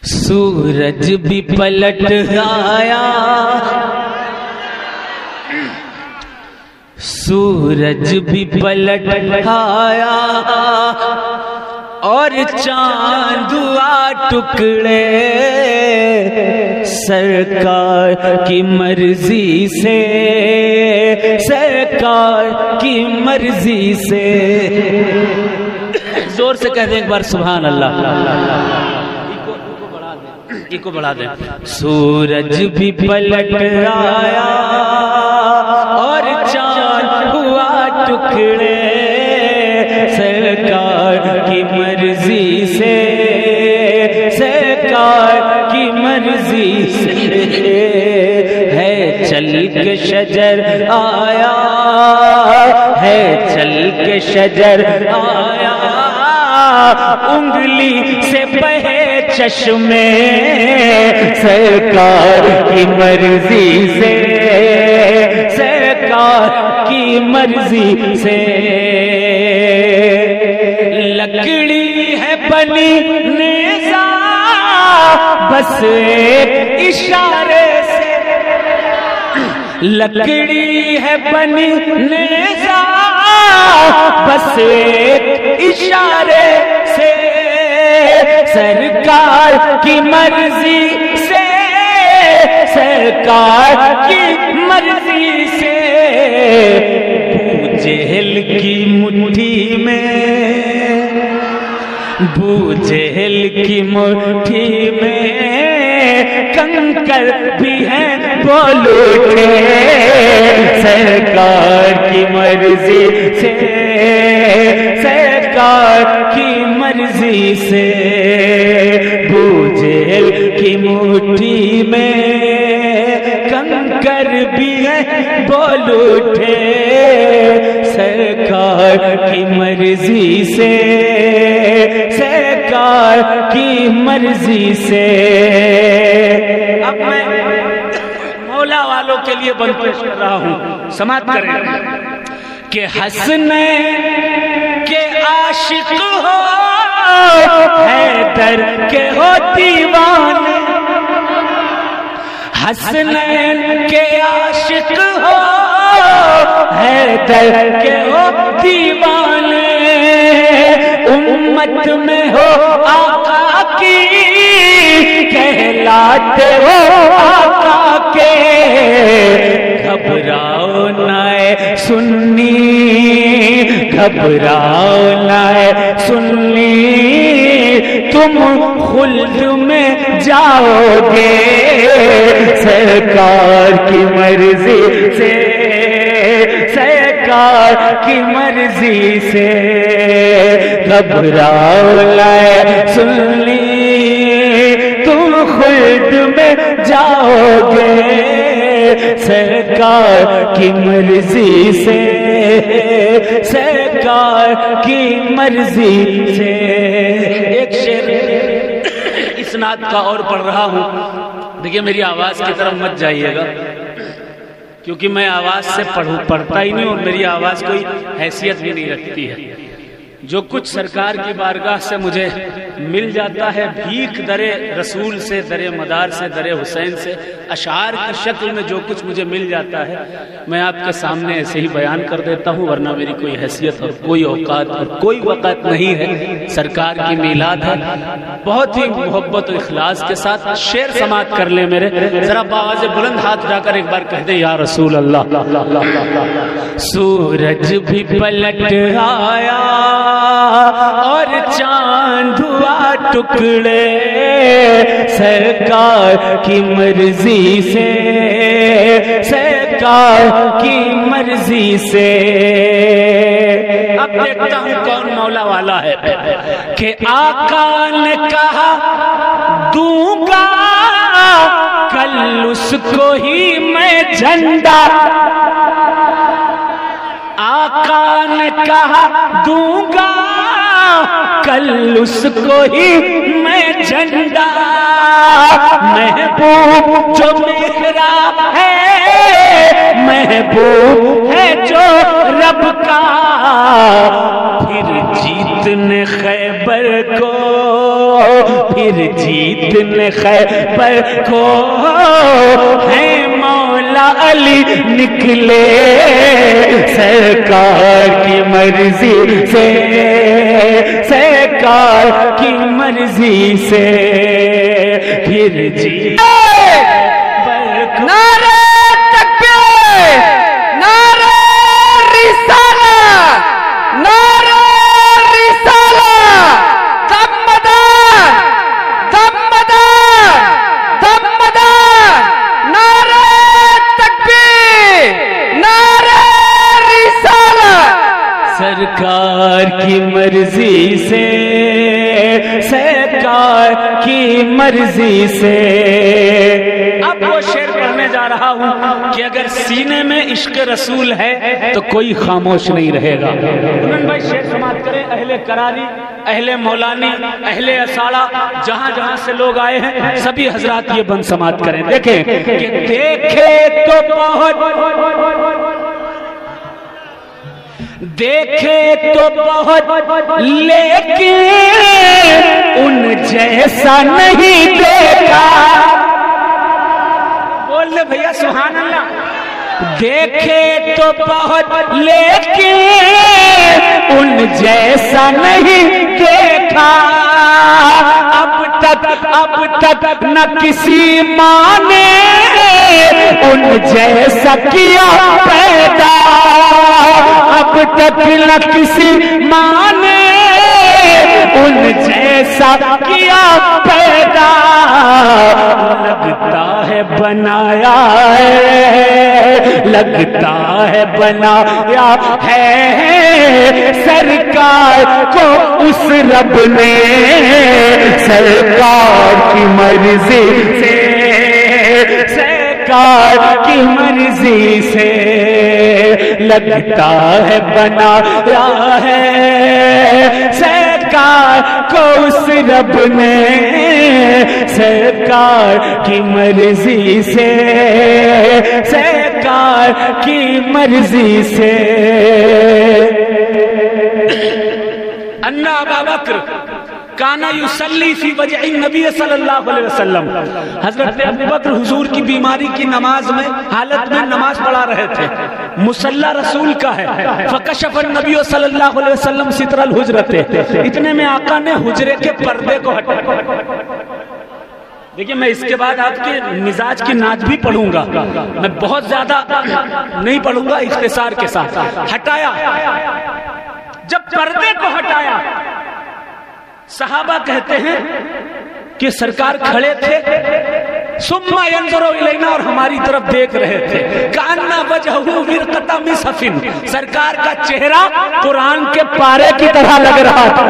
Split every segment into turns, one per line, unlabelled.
سورج بھی پلٹ آیا، سورج بھی پلٹ آیا اور چاند ہوا ٹکڑے، سرکار کی مرضی سے، سرکار کی مرضی سے۔ زور سے کہہ دیں ایک بار سبحان اللہ، کو بڑھا دیں۔ سورج بھی پلٹ آیا اور چاند ہوا ٹکڑے، سرکار کی مرضی سے، سرکار کی مرضی سے۔ ہے چل کے شجر آیا، ہے چل کے شجر آیا، انگلی سے بہے چشمے، سرکار کی مرضی سے، سرکار کی مرضی سے۔ لکڑی ہے بنی نیزہ بس ایک اشارے سے، لکڑی ہے بنی نیزہ بس ایک اشارے سے، سرکار کی مرضی سے، سرکار کی مرضی سے۔ ابو جہل کی مٹھی میں، ابو جہل کی مٹھی میں کنکر بھی ہیں بول اٹھے، سرکار کی مرضی سے، سرکار کی مرضی سے۔ ابو جہل کی مٹھی میں کنکر بھی ہیں بول اٹھے، سرکار کی مرضی سے، سرکار کی مرضی سے۔ اب میں مولا والوں کے لیے بند پیش کر رہا ہوں، سماعت کریں کہ حسنین کے عاشق ہو، حیدر کے ہو دیوانے، حسنین کے عاشق ہو، حیدر کے ہو دیوانے، امت میں ہو آقا کی، کہلاتے ہو آقا کے۔ گھبراؤ نہ سنی، گھبراؤ نہ سنی، تم خلد میں جاؤ گے، سرکار کی مرضی سے، سرکار کی مرضی سے۔ گھبراؤ نہ سنی، تم خلد میں جاؤ گے، سرکار کی مرضی سے، سرکار کی مرضی سے۔ ایک شعر اس نعت کا اور پڑھ رہا ہوں، دیکھیں میری آواز کی طرف مت جائیے گا، کیونکہ میں آواز سے پڑھتا ہی نہیں اور میری آواز کوئی حیثیت بھی نہیں رکھتی ہے۔ جو کچھ سرکار کی بارگاہ سے مجھے مل جاتا ہے، بھیک در رسول سے، در مدار سے، در حسین سے، اشعار کی شکل میں جو کچھ مجھے مل جاتا ہے، میں آپ کے سامنے ایسے ہی بیان کر دیتا ہوں، ورنہ میری کوئی حیثیت اور کوئی اوقات اور کوئی وقت نہیں ہے۔ سرکار کی میلاد ہے، بہت ہی محبت و اخلاص کے ساتھ شعر سماعت کر لیں میرے، ذرا باواز بلند ہاتھ اٹھا کر ایک بار کہہ دیں یا رسول اللہ۔ سورج بھی پلٹ آیا اور چاند ہوا ٹکڑے، سرکار کی مرضی سے، سرکار کی مرضی سے۔ اب دیکھتا ہوں کون مولا والا ہے کہ آقا نے کہا دوں گا کل اس کو ہی میں جھنڈا، آقا نے کہا دوں گا کل اس کو ہی میں جھنڈا، محبوب جو میرا ہے، محبوب ہے جو رب کا، پھر جیتنے خیبر کو، پھر جیتنے خیبر کو ہے مولا علی نکلے سرکار کی مرضی سے، سرکار کی مرضی سے پھر جیت
نعرہ تکبیر، نعرہ رسالہ، نعرہ رسالہ، دمدار دمدار دمدار، نعرہ تکبیر، نعرہ رسالہ۔
سرکار کی مرضی سے، سرکار کی مرضی سے۔ اب وہ شعر پڑھنے جا رہا ہوں کہ اگر سینے میں عشق رسول ہے تو کوئی خاموش نہیں رہے گا۔ انہوں بھائی شعر سماعت کریں، اہل کراری، اہل مولانی، اہل اساڑا، جہاں جہاں سے لوگ آئے ہیں سبھی حضرات یہ بند سماعت کریں۔ دیکھیں کہ دیکھے تو بہت، دیکھے تو بہت لیکن ان جیسا نہیں دیکھا۔ بول لے بھیا سبحان اللہ۔ دیکھے تو بہت لیکن ان جیسا نہیں دیکھا، اب تک نہ کسی ماں نے ان جیسا کیا پیدا، اب تک نہ کسی ماں نے ان جیسا کیا پیدا، لگتا ہے بنایا ہے، لگتا ہے بنایا ہے سرکار کو اس رب نے، سرکار کی مرضی سے، سرکار کی مرضی سے لگتا ہے بنایا ہے سرکار کو اس رب نے، سرکار کی مرضی سے، سرکار کی مرضی سے۔ ان ابا بکر کانا یصلی فی وجع النبی صلی اللہ علیہ وسلم، حضرت ابو بکر حضور کی بیماری کی نماز میں حالت میں نماز پڑھا رہے تھے، مصلی رسول کا ہے، فکشف النبی صلی اللہ علیہ وسلم ستر الحجرت، اتنے میں آقا نے حجرے کے پردے کو ہٹایا۔ دیکھیں میں اس کے بعد آپ کے مزاج کی نعت بھی پڑھوں گا، میں بہت زیادہ نہیں پڑھوں گا، اختصار کے ساتھ۔ ہٹایا، جب پردے کو ہٹایا صحابہ کہتے ہیں کہ سرکار کھڑے تھے، ثم ينظر الینا، اور ہماری طرف دیکھ رہے تھے، کأن وجہہ ورقۃ مصحف، سرکار کا چہرہ قرآن کے پارے کی طرح لگ رہا تھا،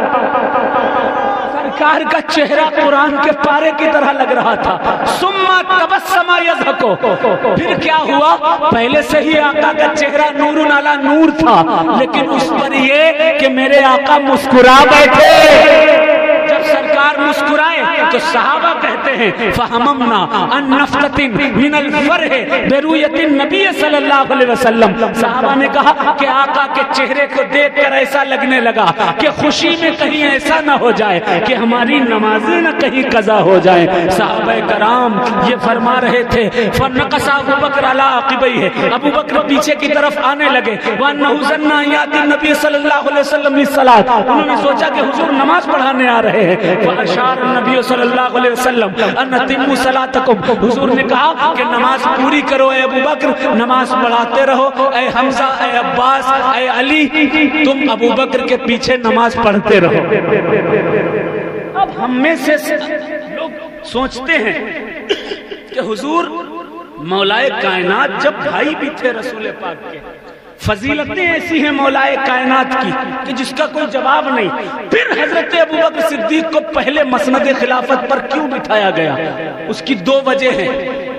سرکار کا چہرہ قرآن کے پارے کی طرح لگ رہا تھا۔ ثم تبسم یضحک، پھر کیا ہوا، پہلے سے ہی آقا کا چہرہ نور علی نور تھا، لیکن اس پر یہ کہ میرے آقا مسکرا بیٹھے۔ جب سرکار مسکرائے تو صحابہ کہتے ہیں فہممنا ان نفتتن من الفرح برؤیت النبی صلی اللہ علیہ وسلم، صحابہ نے کہا کہ آقا کے چہرے کو دیکھ کر ایسا لگنے لگا کہ خوشی میں کہیں ایسا نہ ہو جائے کہ ہماری نمازیں نہ کہیں قضا ہو جائیں۔ صحابہ کرام یہ فرما رہے تھے، فنقص ابو بکر علی عقبیہ، ابو بکر پیچھے کی طرف آنے لگے، وانہ ظن ان یاتی النبی صلی اللہ علیہ وسلم للصلاۃ، انہوں نے سوچا کہ حضور نماز پڑھانے آ رہے ہیں، فاشار النبی صلی اللہ علیہ وسلم ان تموا صلاتکم، حضور نے کہا کہ نماز پوری کرو اے ابو بکر، نماز پڑھاتے رہو، اے حمزہ، اے عباس، اے علی، تم ابو بکر کے پیچھے نماز پڑھتے رہو۔ اب ہم میں سے لوگ سوچتے ہیں کہ حضور مولائے کائنات جب بھائی بھی تھے رسول پاک کے، فضیلتیں ایسی ہیں مولائے کائنات کی کہ جس کا کوئی جواب نہیں، پھر حضرت ابو بکر صدیق کو پہلے مسند خلافت پر کیوں بٹھایا گیا؟ اس کی دو وجہ ہیں۔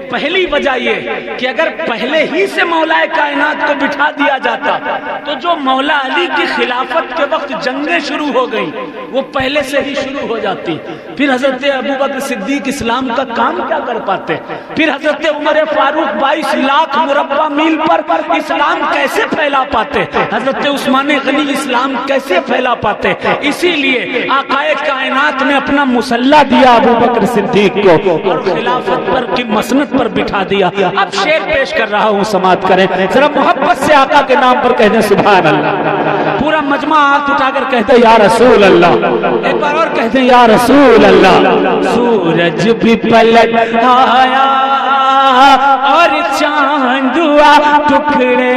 پہلی وجہ یہ کہ اگر پہلے ہی سے مولا کائنات کو بٹھا دیا جاتا تو جو مولا علی کی خلافت کے وقت جنگیں شروع ہو گئیں وہ پہلے سے ہی شروع ہو جاتی، پھر حضرت ابوبکر صدیق اسلام کا کام کیا کر پاتے، پھر حضرت عمر فاروق 22 لاکھ مربع میل پر اسلام کیسے پھیلا پاتے، حضرت عثمان غنی اسلام کیسے پھیلا پاتے۔ اسی لیے آقائے کائنات نے اپنا مسلح دیا ابوبکر صدیق کو اور خلافت پر کی مسند پر بٹھا دیا۔ اب شعر پیش کر رہا ہوں، سماعت کریں، ذرا محبت سے آقا کے نام پر کہہ دیں سبحان اللہ۔ پورا مجمع ہاتھ اٹھا کر کہتے ہیں یا رسول اللہ، ایک بار اور کہتے ہیں یا رسول اللہ۔ سورج بھی پلٹ آیا اور چاند ہوا ٹکڑے،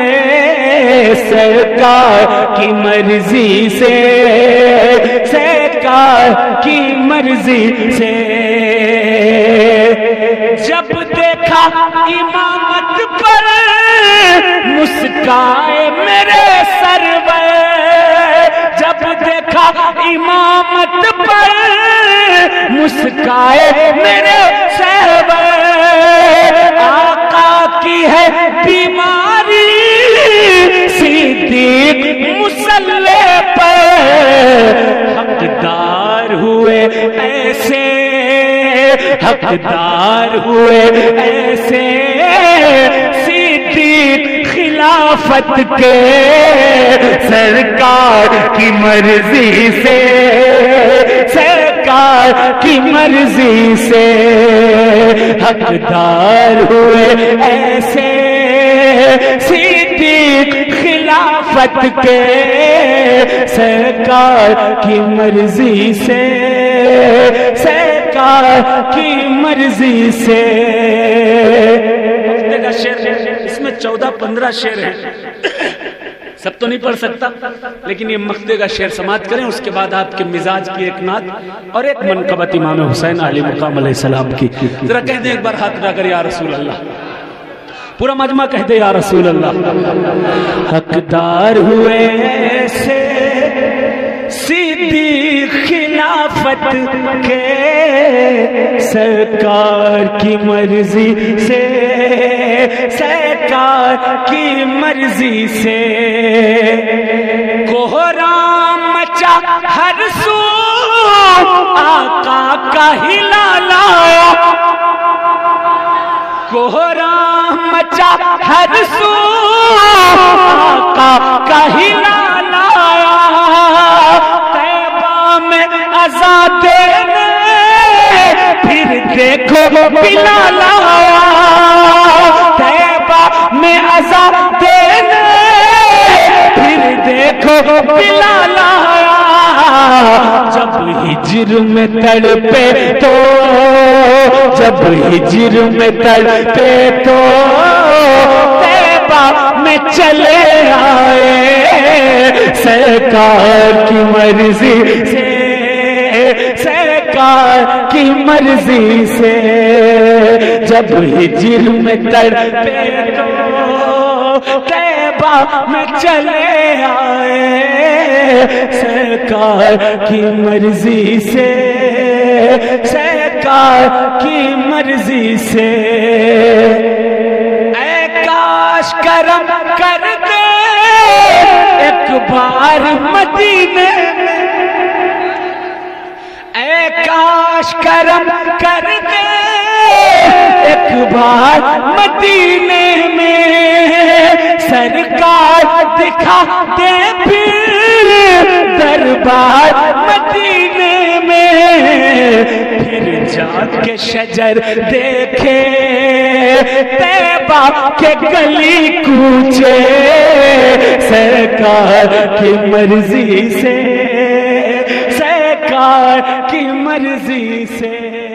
سرکار کی مرضی سے، سرکار کی مرضی سے۔ جب دیکھا امامت پر مسکائے میرے سرور، جب دیکھا امامت پر مسکائے میرے سرور، آقا کی ہے بیماری صدیق مسلح پر، حقدار ہوئے ایسے، حقدار ہوئے ایسے صدیق خلافت کے، سرکار کی مرضی سے، سرکار کی مرضی سے، حقدار ہوئے ایسے صدیق خلافت کے، سرکار کی مرضی سے، سرکار کی مرضی سے۔ مقتے کا شعر، اس میں 14-15 شعر ہیں، سب تو نہیں پڑھ سکتا لیکن یہ مقتے کا شعر سماعت کریں، اس کے بعد آپ کے مزاج کی ایک نعت اور ایک منقبت امام حسین علیہ مقام علیہ السلام کی۔ ذرا کہہ دیں ایک بار ہاتھ اٹھا کر یا رسول اللہ، پورا مجمع کہتے یا رسول اللہ۔ حقدار ہوئے ایسے صدیق خلافت کے، سرکار کی مرضی سے، سرکار کی مرضی سے۔ کوہرام مچا ہر سو، آقا کا ہلال آیا، کوہرام مچا ہر سو، آقا کا ہلال آیا، طیبہ میں آزاد نے پھر دیکھو بلال آیا، طیبہ میں آزاد نے پھر دیکھو بلال آیا، جب ہجر میں تڑپے تو، جب ہجر میں تڑپے تو طیبہ میں چلے آئے، سرکار کی مرضی سے، سرکار کی مرضی سے۔ جب ہجر میں تڑپے تو طیبہ میں چلے آئے، سرکار کی مرضی سے، سرکار کی مرضی سے۔ اے کاش کرم کر دے ایک بار مدینے میں، اے کاش کرم کر دے ایک بار مدینے میں، سرکار دکھا دے پھر دربار مدینے میں، پھر جا کے شجر دیکھے طیبہ کے گلی کوچے، سرکار کی مرضی سے، سرکار کی مرضی سے۔